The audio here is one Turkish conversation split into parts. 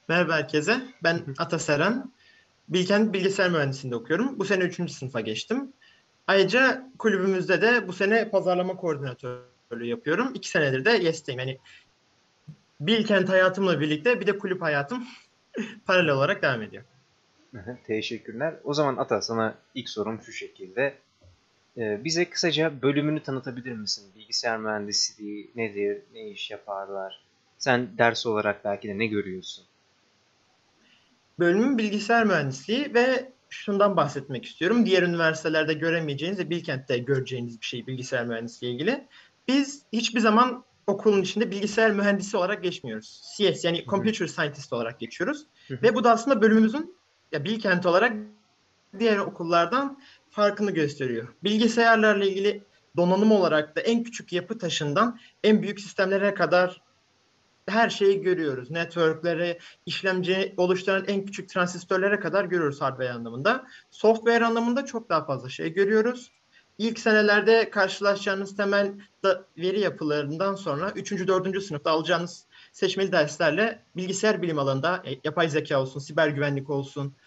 Merhaba herkese. Ben Ataseren. Bilkent Bilgisayar Mühendisliğinde okuyorum. Bu sene üçüncü sınıfa geçtim. Ayrıca kulübümüzde de bu sene pazarlama koordinatörlüğü yapıyorum. 2 senedir de YES'teyim. Yani Bilkent hayatımla birlikte bir de kulüp hayatım paralel olarak devam ediyor. Teşekkürler. O zaman Ata, sana ilk sorum şu şekilde. Bize kısaca bölümünü tanıtabilir misin? Bilgisayar mühendisliği nedir? Ne iş yaparlar? Sen ders olarak belki de ne görüyorsun? Bölümüm bilgisayar mühendisliği ve şundan bahsetmek istiyorum. Diğer üniversitelerde göremeyeceğiniz ve Bilkent'te göreceğiniz bir şey bilgisayar mühendisliği ilgili. Biz hiçbir zaman okulun içinde bilgisayar mühendisi olarak geçmiyoruz. CS yani Hı hı, Computer Scientist olarak geçiyoruz. hı hı, Ve bu da aslında bölümümüzün ya Bilkent olarak diğer okullardan farkını gösteriyor. Bilgisayarlarla ilgili donanım olarak da en küçük yapı taşından en büyük sistemlere kadar her şeyi görüyoruz. Network'leri, işlemci oluşturan en küçük transistörlere kadar görüyoruz hardware anlamında. Software anlamında çok daha fazla şey görüyoruz. İlk senelerde karşılaşacağınız temel veri yapılarından sonra üçüncü dördüncü sınıfta alacağınız seçmeli derslerle bilgisayar bilim alanında yapay zeka olsun, siber güvenlik olsun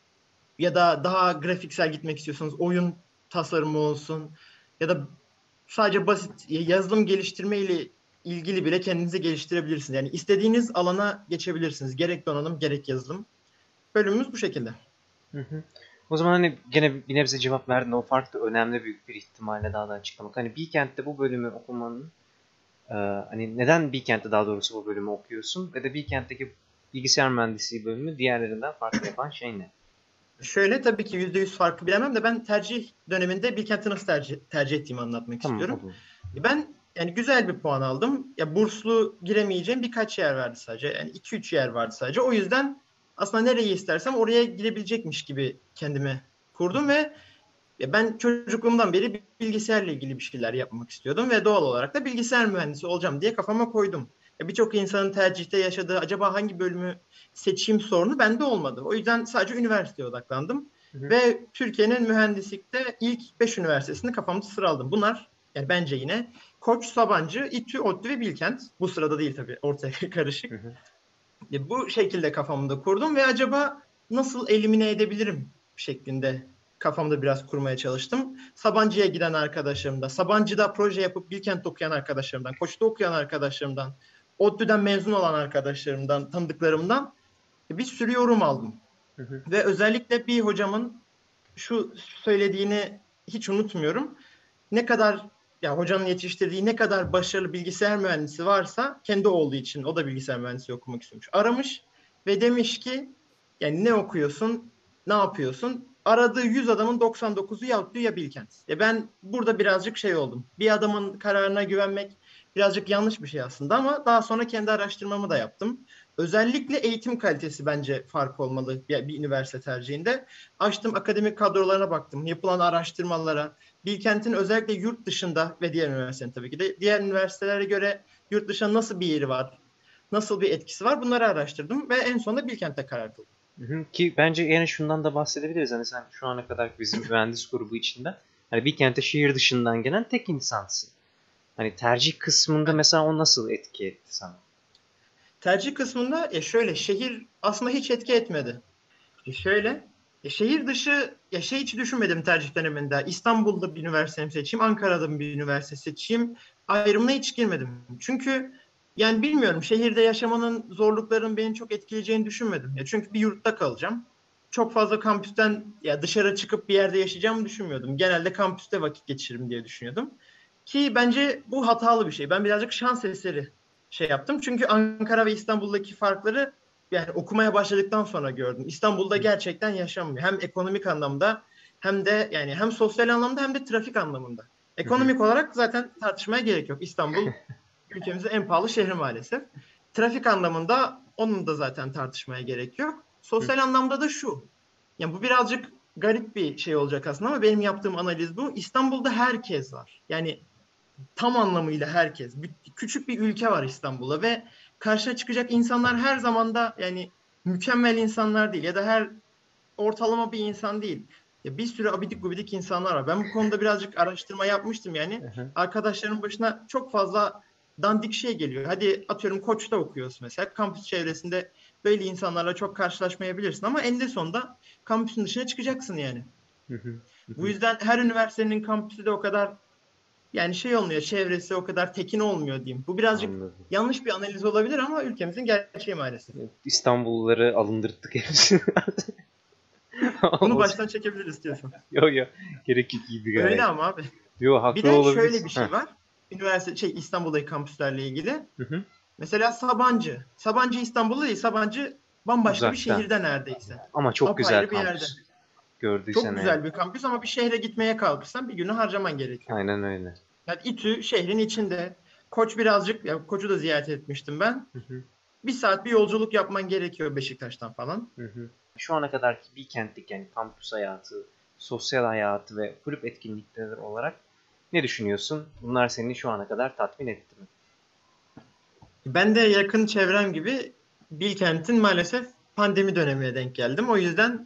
ya da daha grafiksel gitmek istiyorsanız oyun tasarımı olsun ya da sadece basit yazılım geliştirme ile ilgili bile kendinizi geliştirebilirsiniz. Yani istediğiniz alana geçebilirsiniz. Gerek donanım gerek yazılım. Bölümümüz bu şekilde. hı hı. O zaman hani gene bir nebze cevap verdin. O fark da önemli, büyük bir ihtimalle daha da açıklamak. Hani Bilkent'te bu bölümü okumanın, hani neden Bilkent'te daha doğrusu bu bölümü okuyorsun ve de Bilkent'teki bilgisayar mühendisliği bölümü diğerlerinden farklı yapan şey ne? Şöyle tabii ki %100 farkı bilemem de ben tercih döneminde Bilkent'i nasıl tercih ettiğimi anlatmak Tamam, istiyorum. olur. Ben yani güzel bir puan aldım. Ya burslu giremeyeceğim birkaç yer vardı sadece. Yani 2-3 yer vardı sadece. O yüzden aslında nereyi istersem oraya girebilecekmiş gibi kendimi kurdum ve ya ben çocukluğumdan beri bilgisayarla ilgili bir şeyler yapmak istiyordum ve doğal olarak da bilgisayar mühendisi olacağım diye kafama koydum. Birçok insanın tercihte yaşadığı acaba hangi bölümü seçeyim sorunu bende olmadı. O yüzden sadece üniversiteye odaklandım Hı hı. ve Türkiye'nin mühendislikte ilk 5 üniversitesini kafamda sıraladım. Bunlar yani bence yine Koç, Sabancı, İTÜ, ODTÜ ve Bilkent. Bu sırada değil tabii ortaya Hı karışık. hı. Bu şekilde kafamda kurdum ve acaba nasıl elimine edebilirim şeklinde kafamda biraz kurmaya çalıştım. Sabancı'ya giden arkadaşlarımda, Sabancı'da proje yapıp Bilkent'te okuyan arkadaşlarımdan, Koç'ta okuyan arkadaşlarımdan, ODTÜ'den mezun olan arkadaşlarımdan, tanıdıklarımdan bir sürü yorum aldım. Hı hı. Ve özellikle bir hocamın şu söylediğini hiç unutmuyorum. Ne kadar ya hocanın yetiştirdiği ne kadar başarılı bilgisayar mühendisi varsa kendi olduğu için o da bilgisayar mühendisliği okumak istiyormuş. Aramış ve demiş ki yani ne okuyorsun, ne yapıyorsun? Aradığı 100 adamın 99'u ya ODTÜ ya Bilkent. Ben burada birazcık şey oldum. Bir adamın kararına güvenmek birazcık yanlış bir şey aslında ama daha sonra kendi araştırmamı da yaptım. Özellikle eğitim kalitesi bence fark olmalı bir üniversite tercihinde. Açtım akademik kadrolarına baktım, yapılan araştırmalara, Bilkent'in özellikle yurt dışında ve diğer üniversitelerin tabii ki de diğer üniversitelere göre yurt dışında nasıl bir yeri var, nasıl bir etkisi var bunları araştırdım ve en sonunda Bilkent'te karar kıldım. Hı hı. Ki bence yani şundan da bahsedebiliriz. Hani sen şu ana kadar bizim mühendis grubu içinde hani bir kente şehir dışından gelen tek insansın. Hani tercih kısmında Evet. mesela o nasıl etki etti sana? Tercih kısmında şöyle şehir aslında hiç etki etmedi. Şöyle şehir dışı şey hiç düşünmedim tercih döneminde. İstanbul'da bir üniversite mi seçeyim, Ankara'da bir üniversite seçeyim ayrımına hiç girmedim. Çünkü yani bilmiyorum şehirde yaşamanın zorluklarının beni çok etkileyeceğini düşünmedim. Çünkü bir yurtta kalacağım. Çok fazla kampüsten ya dışarı çıkıp bir yerde yaşayacağımı düşünmüyordum. Genelde kampüste vakit geçiririm diye düşünüyordum. Ki bence bu hatalı bir şey. Ben birazcık şans eseri şey yaptım. Çünkü Ankara ve İstanbul'daki farkları yani okumaya başladıktan sonra gördüm. İstanbul'da gerçekten yaşanmıyor. Hem ekonomik anlamda hem de yani hem sosyal anlamda hem de trafik anlamında. Hı hı. Ekonomik olarak zaten tartışmaya gerek yok. İstanbul ülkemizin en pahalı şehri maalesef. Trafik anlamında onun da zaten tartışmaya gerek yok. Hı Sosyal anlamda da şu. Yani bu birazcık garip bir şey olacak aslında ama benim yaptığım analiz bu. İstanbul'da herkes var. Yani tam anlamıyla herkes. Küçük bir ülke var İstanbul'da ve karşına çıkacak insanlar her zaman da yani mükemmel insanlar değil ya da her ortalama bir insan değil. Ya bir sürü abidik gubidik insanlar var. Ben bu konuda birazcık araştırma yapmıştım yani. hı. Arkadaşlarımın başına çok fazla dandik şey geliyor. Hadi atıyorum Koç'ta okuyoruz mesela. Kampüs çevresinde böyle insanlarla çok karşılaşmayabilirsin ama eninde sonunda kampüsün dışına çıkacaksın yani. Hı hı, hı Bu hı. yüzden her üniversitenin kampüsü de o kadar yani şey olmuyor, çevresi o kadar tekin olmuyor diyeyim. Bu birazcık Anladım. yanlış bir analiz olabilir ama ülkemizin gerçeği maalesef. İstanbulluları alındırttık hepsini. Bunu O baştan çekebiliriz istiyorsan. yo yo, gerek yok, iyi bir Öyle gayet. ama abi. Yo, Bir haklı de şöyle bir olabilirsin. Heh. şey var. Üniversite İstanbul'daki kampüslerle ilgili. Hı hı. Mesela Sabancı. Sabancı İstanbul'da değil. Sabancı bambaşka bir Uzakta. şehirde neredeyse. Ama çok güzel Apayrı bir yerde. kampüs. Çok Gördüysen eğer. güzel bir kampüs ama bir şehre gitmeye kalkırsan bir günü harcaman gerekiyor. Aynen öyle. Yani İTÜ şehrin içinde. Koç birazcık, ya Koç'u da ziyaret etmiştim ben. Hı hı. Bir saat bir yolculuk yapman gerekiyor Beşiktaş'tan falan. Hı hı. Şu ana kadarki Bilkent'teki yani kampüs hayatı, sosyal hayatı ve kulüp etkinlikleri olarak ne düşünüyorsun? Bunlar seni şu ana kadar tatmin etti mi? Ben de yakın çevrem gibi Bilkent'in maalesef pandemi dönemine denk geldim. O yüzden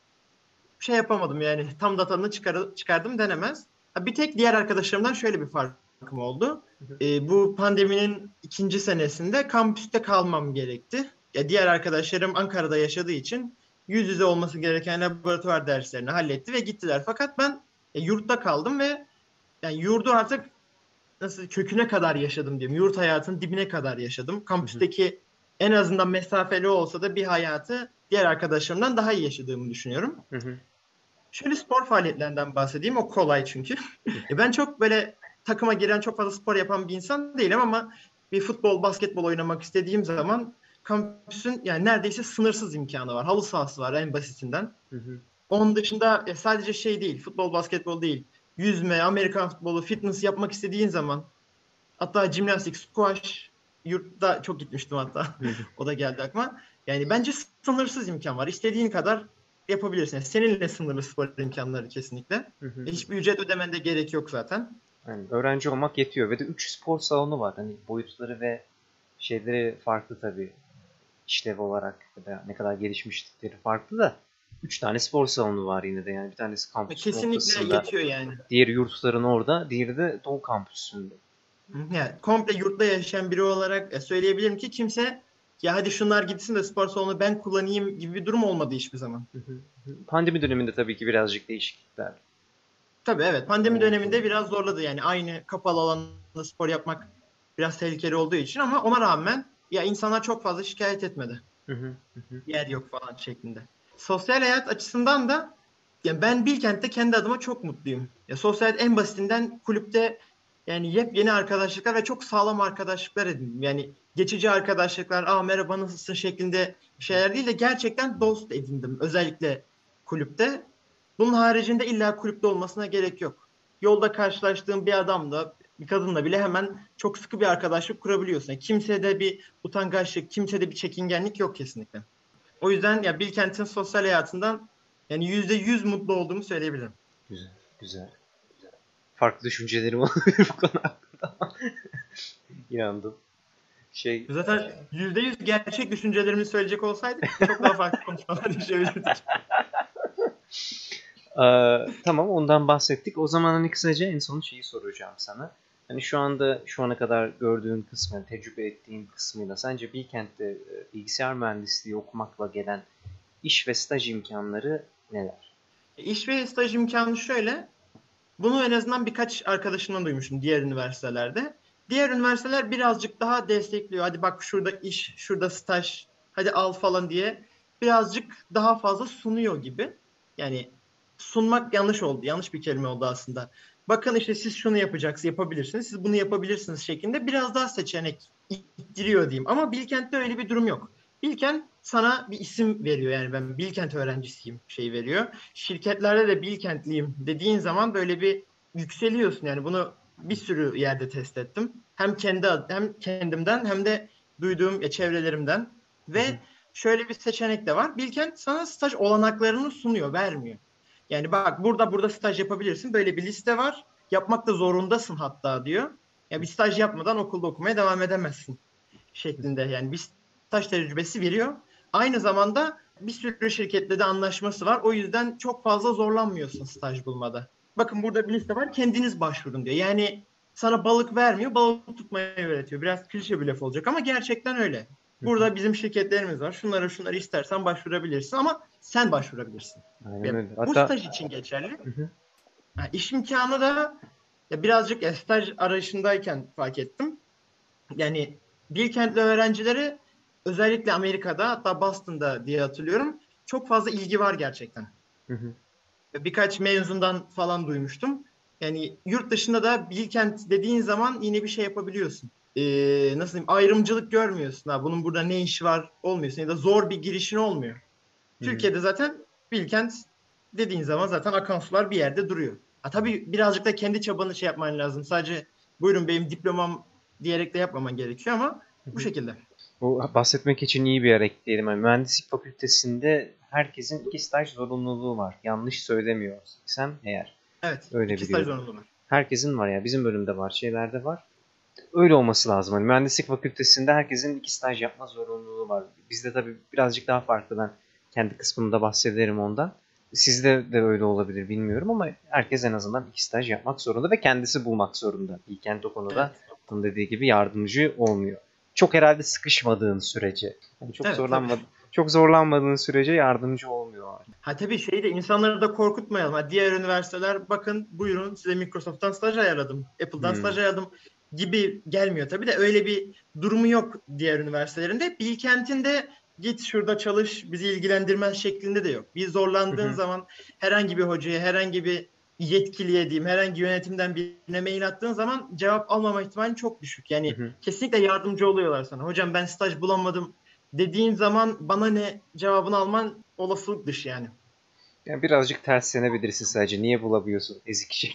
şey yapamadım yani tam da tadını çıkardım denemez. Ha, bir tek diğer arkadaşlarımdan şöyle bir farkım oldu. Hı hı. Bu pandeminin ikinci senesinde kampüste kalmam gerekti. Ya diğer arkadaşlarım Ankara'da yaşadığı için yüz yüze olması gereken laboratuvar derslerini halletti ve gittiler. Fakat ben yurtta kaldım ve yani yurdu artık nasıl köküne kadar yaşadım diyeyim. Yurt hayatının dibine kadar yaşadım. Hı hı. Kampüsteki en azından mesafeli olsa da bir hayatı diğer arkadaşlarımdan daha iyi yaşadığımı düşünüyorum. Hı hı. Şöyle spor faaliyetlerinden bahsedeyim. O kolay çünkü. Ben çok böyle takıma giren çok fazla spor yapan bir insan değilim ama bir futbol, basketbol oynamak istediğim zaman kampüsün yani neredeyse sınırsız imkanı var. Halı sahası var en basitinden. Hı hı. Onun dışında sadece şey değil, futbol, basketbol değil. Yüzme, Amerikan futbolu, fitness yapmak istediğin zaman hatta jimnastik, squash yurtta çok gitmiştim hatta. Hı hı. O da geldi aklıma. Yani bence sınırsız imkan var. İstediğin kadar yapabilirsin. Yani seninle sınırlı spor imkanları kesinlikle. Hı hı. Hiçbir ücret ödemen de gerek yok zaten. Yani öğrenci olmak yetiyor ve de 3 spor salonu var. Hani boyutları ve şeyleri farklı tabii. İşlev olarak ya da ne kadar gelişmişlikleri farklı da 3 tane spor salonu var yine de, yani bir tanesi kampüsün Kesinlikle ortasında, yetiyor yani. diğeri yurtların orada, diğeri de Doğu kampüsünde. Yani komple yurtta yaşayan biri olarak söyleyebilirim ki kimse ya hadi şunlar gitsin de spor salonu ben kullanayım gibi bir durum olmadı hiçbir zaman. Hı hı. Pandemi döneminde tabii ki birazcık değişiklikler Tabii evet pandemi oldu. döneminde biraz zorladı yani aynı kapalı alanda spor yapmak biraz tehlikeli olduğu için ama ona rağmen ya insanlar çok fazla şikayet etmedi. Hı hı, hı hı, Yer yok falan şeklinde. Sosyal hayat açısından da ya ben Bilkent'te kendi adıma çok mutluyum. Ya sosyal hayat en basitinden kulüpte yani yepyeni arkadaşlıklar ve çok sağlam arkadaşlıklar edindim. Yani geçici arkadaşlıklar, aa merhaba nasılsın şeklinde şeyler değil de gerçekten dost edindim. Özellikle kulüpte. Bunun haricinde illa kulüpte olmasına gerek yok. Yolda karşılaştığım bir adamla, bir kadınla bile hemen çok sıkı bir arkadaşlık kurabiliyorsun. Yani kimsede bir utangaçlık, kimsede bir çekingenlik yok kesinlikle. O yüzden ya Bilkent'in sosyal hayatından yani %100 mutlu olduğumu söyleyebilirim. güzel, güzel. Farklı düşüncelerim olabilir bu konu hakkında ama inandım. Şey, Zaten %100 gerçek düşüncelerimi söyleyecek olsaydık çok daha farklı konuşmalar yaşayabilirdik. tamam, ondan bahsettik. O zaman hani kısaca en son şeyi soracağım sana. Hani şu anda şu ana kadar gördüğün kısmı, tecrübe ettiğin kısmıyla sence Bilkent'te bilgisayar mühendisliği okumakla gelen iş ve staj imkanları neler? İş ve staj imkanı şöyle. Bunu en azından birkaç arkadaşımdan duymuştum diğer üniversitelerde. Diğer üniversiteler birazcık daha destekliyor. Hadi bak şurada iş, şurada staj, hadi al falan diye birazcık daha fazla sunuyor gibi. Yani sunmak yanlış oldu. Yanlış bir kelime oldu aslında. Bakın işte siz şunu yapacaksınız, yapabilirsiniz. Siz bunu yapabilirsiniz şeklinde biraz daha seçenek ittiriyor diyeyim. Ama Bilkent'te öyle bir durum yok. Bilkent sana bir isim veriyor. Yani ben Bilkent öğrencisiyim şey veriyor. Şirketlerde de Bilkentliyim dediğin zaman böyle bir yükseliyorsun. Yani bunu bir sürü yerde test ettim. Hem kendimden hem de duyduğum çevrelerimden Hı hı, ve şöyle bir seçenek de var. Bilkent sana staj olanaklarını sunuyor, vermiyor. Yani bak burada staj yapabilirsin. Böyle bir liste var. Yapmak da zorundasın hatta diyor. Ya bir staj yapmadan okulda okumaya devam edemezsin şeklinde. Yani bir staj tecrübesi veriyor. Aynı zamanda bir sürü şirketle de anlaşması var. O yüzden çok fazla zorlanmıyorsun staj bulmada. Bakın burada bir liste var. Kendiniz başvurun diyor. Yani sana balık vermiyor, balık tutmayı öğretiyor. Biraz klişe bir laf olacak ama gerçekten öyle. Hı hı. Burada bizim şirketlerimiz var. Şunları istersen başvurabilirsin ama sen başvurabilirsin. Aynen Ya, öyle. bu Hatta staj için geçerli. hı hı. Ha, iş imkanı da ya birazcık staj arayışındayken fark ettim. Yani Bilkent'li öğrencileri özellikle Amerika'da, hatta Boston'da diye hatırlıyorum, çok fazla ilgi var gerçekten. Hı hı. Birkaç mezundan falan duymuştum. Yani yurt dışında da Bilkent dediğin zaman yine bir şey yapabiliyorsun. Nasıl diyeyim, ayrımcılık görmüyorsun. Ha, bunun burada ne işi var olmuyorsun ya da zor bir girişin olmuyor. Hı hı. Türkiye'de zaten Bilkent dediğin zaman zaten akan sular bir yerde duruyor. Ha, tabii birazcık da kendi çabanı şey yapman lazım. Sadece buyurun benim diplomam diyerek de yapmaman gerekiyor ama Hı bu hı. şekilde. Bu bahsetmek için iyi bir yer ekleyelim. Yani mühendislik fakültesinde herkesin 2 staj zorunluluğu var. Yanlış söylemiyorsam eğer. Evet, Öyle 2 staj biliyorum. zorunluluğu var. Herkesin var ya. Bizim bölümde var. Şeylerde var. Öyle olması lazım. Hani mühendislik fakültesinde herkesin 2 staj yapma zorunluluğu var. Bizde tabii birazcık daha farklı. Ben kendi kısmımda bahsederim ondan. Sizde de öyle olabilir bilmiyorum ama herkes en azından 2 staj yapmak zorunda ve kendisi bulmak zorunda. Bilkent o konuda Evet. Atın dediği gibi yardımcı olmuyor. Çok herhalde sıkışmadığın sürece. Yani Evet, tabii. çok zorlanmadığın sürece yardımcı olmuyor. Ha tabii şeyi de insanları da korkutmayalım. Ha, diğer üniversiteler bakın buyurun size Microsoft'tan staj ayarladım, Apple'dan Hmm. staj ayarladım gibi gelmiyor. Tabii de öyle bir durumu yok diğer üniversitelerinde. Bilkent'in de git şurada çalış bizi ilgilendirmez şeklinde de yok. Bir Hı zorlandığın hı. zaman herhangi bir hocaya, herhangi bir yetkiliye diyeyim, herhangi yönetimden birine mail attığın zaman cevap almama ihtimali çok düşük. Hı Yani hı. kesinlikle yardımcı oluyorlar sana. Hocam ben staj bulamadım dediğin zaman bana ne cevabını alman olasılık dışı yani. Yani birazcık terslenebilirsin sadece. Niye bulamıyorsun? Ezik şey.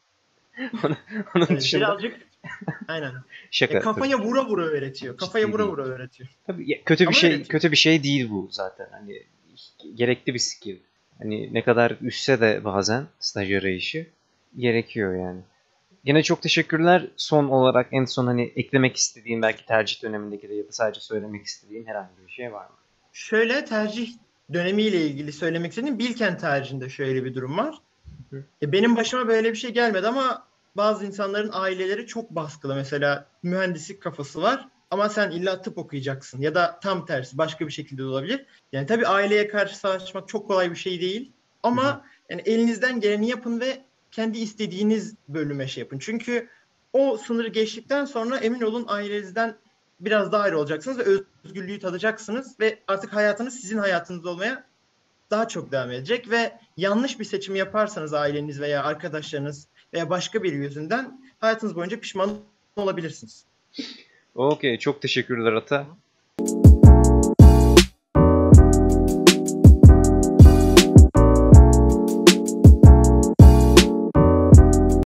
Onun, onun Evet, dışında birazcık aynen. şaka tabii. Kafaya vura vura öğretiyor. Kafaya Ciddi vura değil. vura öğretiyor. Tabii kötü bir Ama şey öğretiyor. kötü bir şey değil bu zaten. Hani gerekli bir skill. Hani ne kadar üstse de bazen staj arayışı gerekiyor yani. Yine çok teşekkürler. Son olarak en son hani eklemek istediğin belki tercih dönemindeki de ya da sadece söylemek istediğin herhangi bir şey var mı? Şöyle tercih dönemiyle ilgili söylemek istediğim Bilkent tercihinde şöyle bir durum var. Hı hı. Benim başıma böyle bir şey gelmedi ama bazı insanların aileleri çok baskılı. Mesela mühendislik kafası var ama sen illa tıp okuyacaksın ya da tam tersi başka bir şekilde de olabilir. Yani tabii aileye karşı savaşmak çok kolay bir şey değil Hı hı. ama yani elinizden geleni yapın ve kendi istediğiniz bölüme şey yapın. Çünkü o sınırı geçtikten sonra emin olun ailenizden biraz daha ayrı olacaksınız ve özgürlüğü tadacaksınız ve artık hayatınız sizin hayatınız olmaya daha çok devam edecek ve yanlış bir seçim yaparsanız aileniz veya arkadaşlarınız veya başka biri yüzünden hayatınız boyunca pişman olabilirsiniz. Okey, çok teşekkürler Ata. Hı.